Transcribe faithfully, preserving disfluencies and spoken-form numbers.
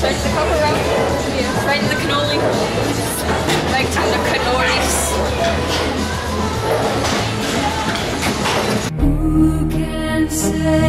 Like the cocoa round? Yeah. Right in the konnoli. Like the konnolis. Who can say